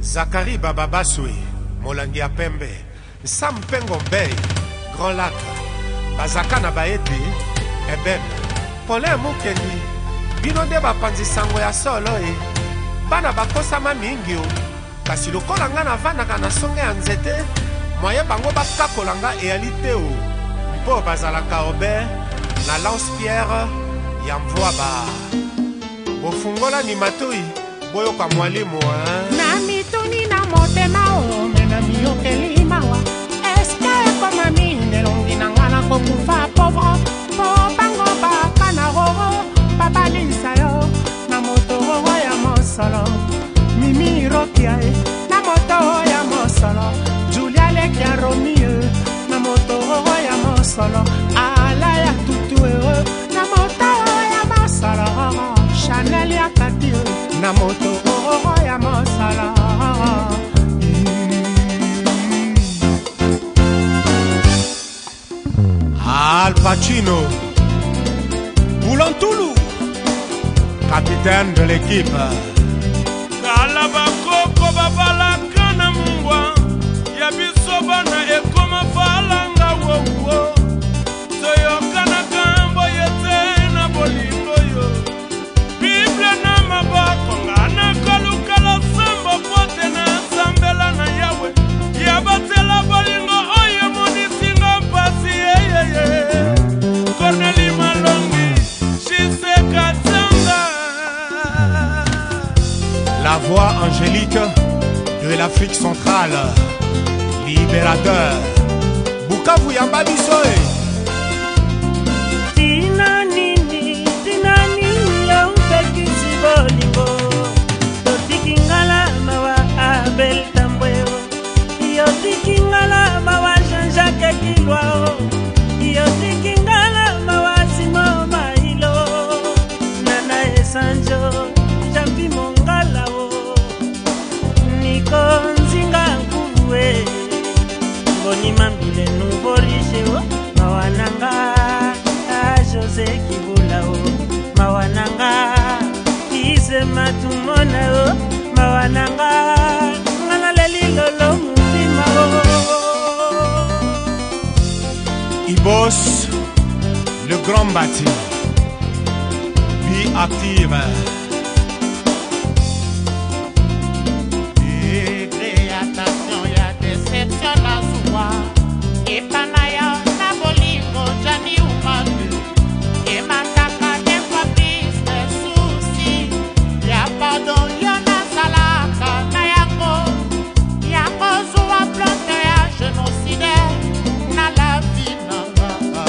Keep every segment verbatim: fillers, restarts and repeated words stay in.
Zakari Baba Baswe, Molangi Pembe, Sam Pengo Bay, Grand Lac, Bazakana Baete, Eben, Paulin Mukendi, Bino de Bapanzi Sango ya solo e, Bana Bakosama Mingio, kasi lokola nga na vanaka na songe ya nzete, moye bango bakakolanga ealité o, mpo bazalaka Robert, na lance-pierre, ya mvua ba. Bofungola ni matoi, boyoka mwalimu hein. Na mituni na motema o, mena miyokeli mawa. Eske koma mine longi na ngana kokufa pauvre. Po bango baka na roro, papa lisa yo. Na moto roro ya mosolo, Mimi Rokia e. Na moto ya mosolo, Julia Lekia Romeo. Na moto roro ya mosolo, ala ya tutu e. Na moto ya mosolo, Chanel ya kati e. Na moto roro ya mosolo. Al Pacino, Boulantoulou, capitaine de l'équipe. Kalabakoko babala kana mungwa, yabiso bana ekoma falanga wowo. Soyo kana kambo yete na bolingo yo. Bible na mabako ngana kalukala samba pote na sambela na yawe. Yabatela bolingo oyo munisinga mpasi yeye. Corneli Malongi, Chiseka Tsanga. La voix angélique de l'Afrique centrale, libérateur, Bukavu Yamba Bisoe. Tina nini, tina nini ya upekisi bolingo. Totiki ngala mawa Abel Tambweo. Yotiki ngala mawa Jean-Jacques Kilwao. Yotiki ngala mawa Simon Mailo. Nana Esanjo, Jampi Mongala o. Niko Nzinga Nkuwe. Ngoni Mambile Nouveau Riche o. Mawananga José Kibula o. Mawananga Ise Matumona o. Mawananga Ngana Leli Lolo Mutima o. Ibos, le grand bâti, vie active. Attention, ya déception la soie. Et panaya na bolingo jani umatu. Et mataka des fois plus de soucis. Ya pardon yona salaka na yango. Yango zuwa plante ya génocide na la vie nanga.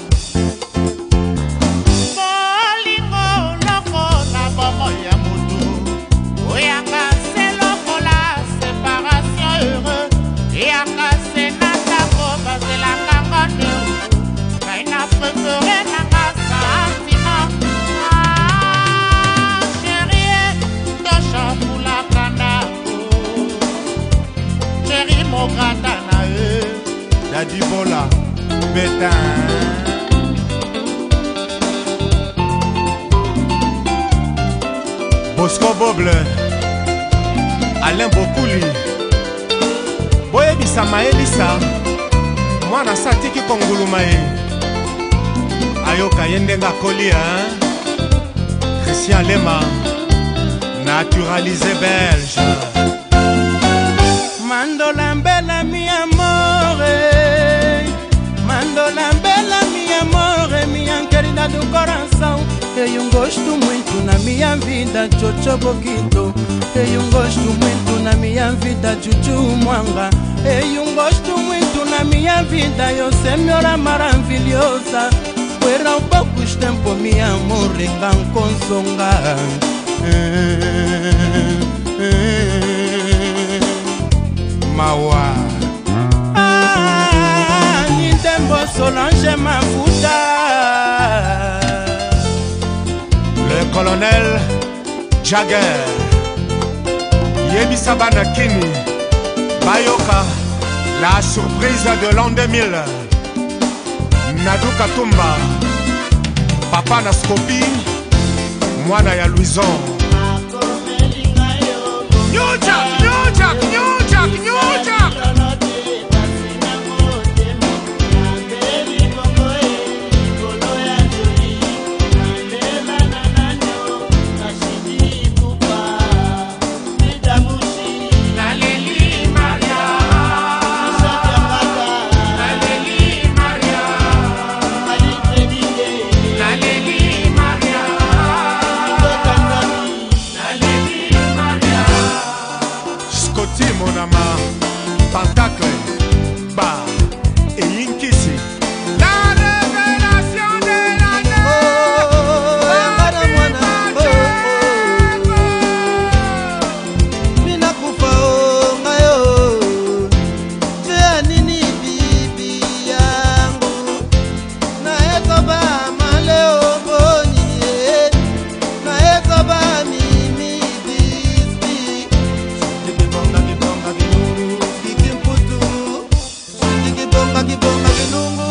Bolingo loko na bomo ya mutu. Oyanga se loko la séparation heureux. Et à casser Natako, basé la cangote. Kaina préféré Nanga sentiment. Ah, chérie, Tosha pour la canako. Chérie, mon gratana, eux. Daddy Bola, Bétain. Bosco Boble, Alain Bokouli. Boyebisa Maelisa, mwana satiki konguluma ye. Ayoka yendenga kolia, Christian Lema, naturalisé belge. Mandola mbela mi amore, Mandola mbela mi amore, minha querida do coração. Tenho um gosto muito na minha vida, Chocho Boquito. Tenho um gosto muito na minha vida, Juju Mwanga. Tenho um gosto muito na minha vida, eu senhora maravilhosa. Fueram poucos tempos, mi amor, engan consonga. Mawa. Ah, Nindembo Solange Mafuta. Le colonel Jagger, Yebisa Banakini, Bayoka, la surprise de l'an deux mille, Nadou Katumba, Papa Naskopi, Mwana ya Louison. New Jack, New Jack. Monama, Pentacle, Bar et Yinkisi. La révélation de l'année. Oh, Yangana mwana. Mina kufa o ngayo. Tia nini bibi yangu. Na ekoba maleo boni. Na ekoba mimi bibi. Kibonga kibonga kibonga kikimputu. Kibonga kibonga kibonga.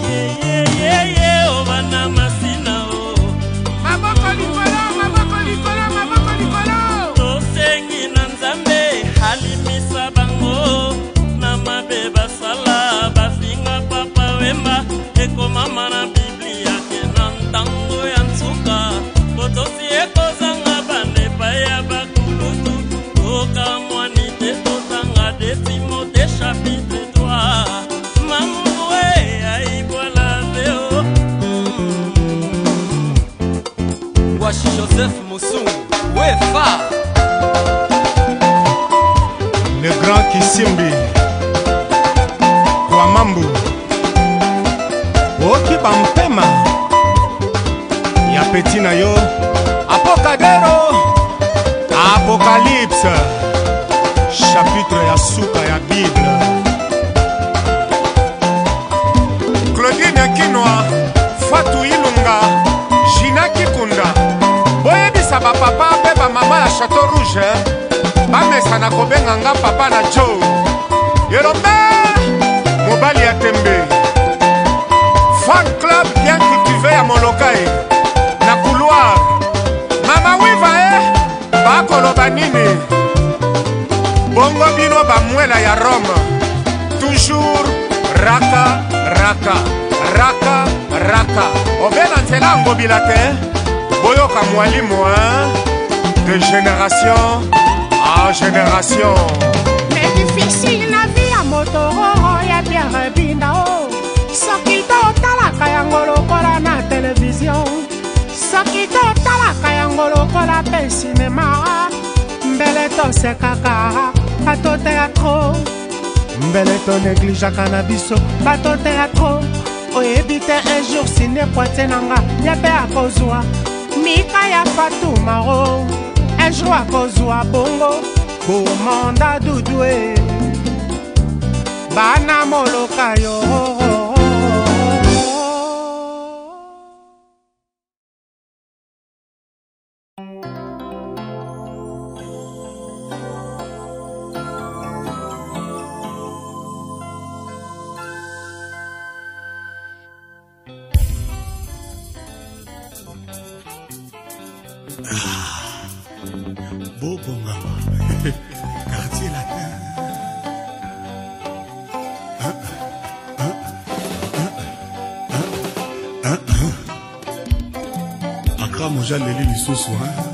Joseph Moussou, Wefa. Le grand Kisimbi, Kwamambu, Oki Bampema, Ya Petit na yo, Apocadero, Apocalypse, chapitre ya Souka ya Bible. Claudine Kinoa, Fatou Ilunga, Gina Kikunda. Ba papa pe ba mama ya Château Rouge ba mesana kobenga nga papa na Joe Yelombe mobali ya Tembe fan club bien cultivé ya Molokai na couloir mama wiva eh ba koloba nini bongo bino ba mwela ya Rome toujours raka raka raka raka obena nzela ngobila te Boyoka mwalimu, hein, de génération en génération. Mais difficile la vie à Motoro, ya bien rebinda oh. Soki to talaka yango lokola na télévision. Soki to talaka yango lokola pe cinéma. Mbele to sekaka, bato théâtre. Mbele to négligeaka na biso, bato théâtre. Oyebite un jour sine poite nanga, ya pe akozwa. Mika ya Fatou Maro, un jour à Kozwa Bongo, Komanda Doudoué, Bana Moloka yo. Bobo Ngama, quartier latin. Accra Moja Leli Lissoso.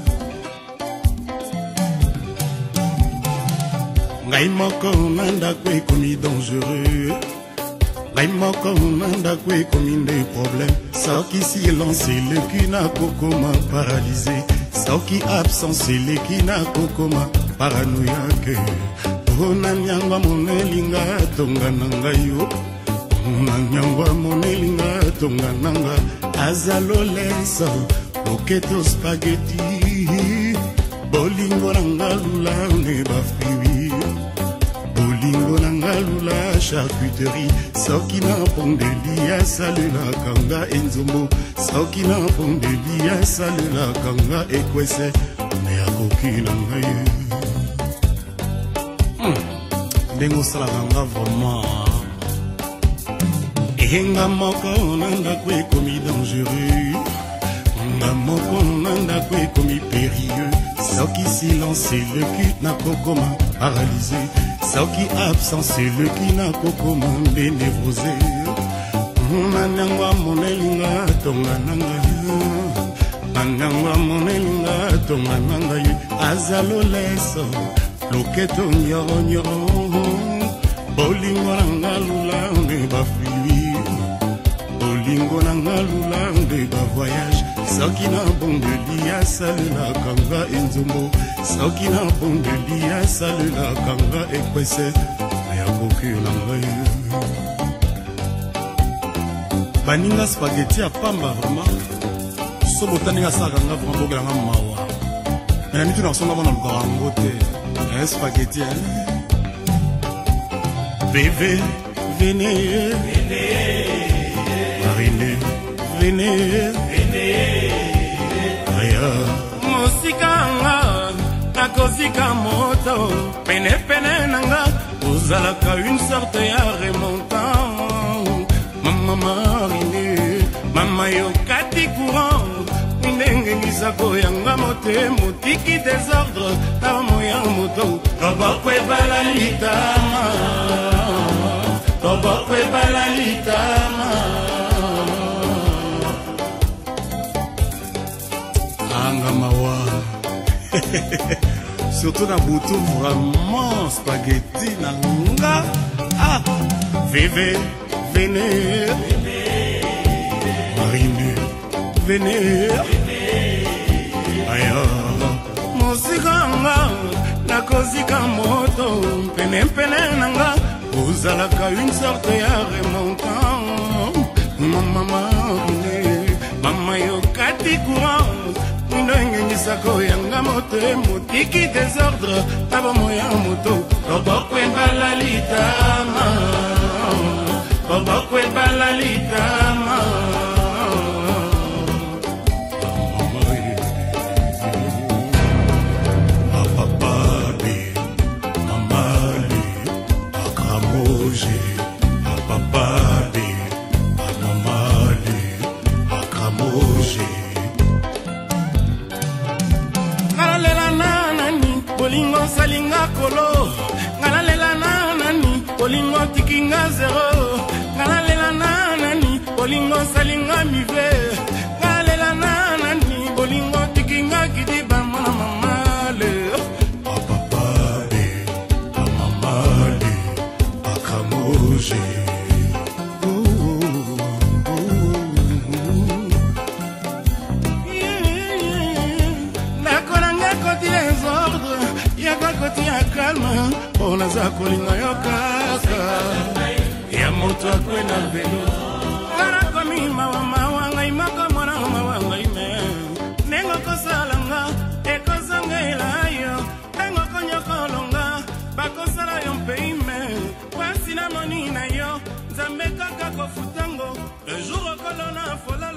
Ngai moko nanda kwe komi dangereux. Ngai moko nanda kwe komi des problèmes. Soki silence le cul na kokoma paralysé. Soki absence leki na kokoma paranoïaque. Ona nyangwa monelinga tonga nanga yo. Ona nyangwa monelinga tonga nanga. Azalo lesa roketo spaghetti. Bolingo nanga lula ne bafriwi. Bolingo nanga lula charcuterie. Soki na pondeli ya salela kanga enzombo. Soki na pondeli ya salela kanga ekwese. Me akoki na ngai. Ndengo sala kanga vraiment. Ehenga moko nanga kwe komi dangereux. Nga moko nanga kwe komi périlleux. Soki silence le cul na kokoma paralysé. Soki absence le cul na kokoma névrosé. Nanangwa monelinga tonga nanga yo. Nanangwa monelinga tonga nanga yo. Azalo leso loketo nyoro nyoro. Bolingo nanga lula ne bafriwi. bolingo na nga lulambe ba voyage soki na bondeli asalelaka nga enzombo soki na bondeli asalelaka nga ekwese ya kokio na ngai baninga spaghetti ya pamba vraiment so botaninga asalaka nga vraimen bokelanga mawa me na mitu na kosonga bona lukaka yango te spaghetti bébé venez Marine venez aya mosikanga nakozika moto pene pene nanga ozalaka une sorte ya remontant mama Marine mama yokati courant ndenge ngisako yanga mote motiki désordre na moya moto tobokwe bala litama tobokwe bala litama anga mawa surtout na butu vraiment spaghetti na nga ah vive venez Marine venez aya mosikanga nakozika moto pene pene nanga ozalaka une sorte ya remontant mama Marine mama yokati courant ndenge ngisako yanga moto motiki désordre taba moya moto tobokwe bala litama tobokwe bala litama bolingo salinga kolo ngana lela nani bolingo tikinga zero ngana lela nani bolingo salinga mive ngana lela nani bolingo tikinga kidiba mama mamale papa be mamale akamoje koti ya kalma ona za kolinga yo kaka ya moto akwena velo ngara komi mawa mawa ngai mako mwana mawa ngai me nengo kosalanga ekozanga elayo nengo konyokolonga bakosala yo mpeime kwasi na moni na yo nzambe kaka kofutango le jour okolona fola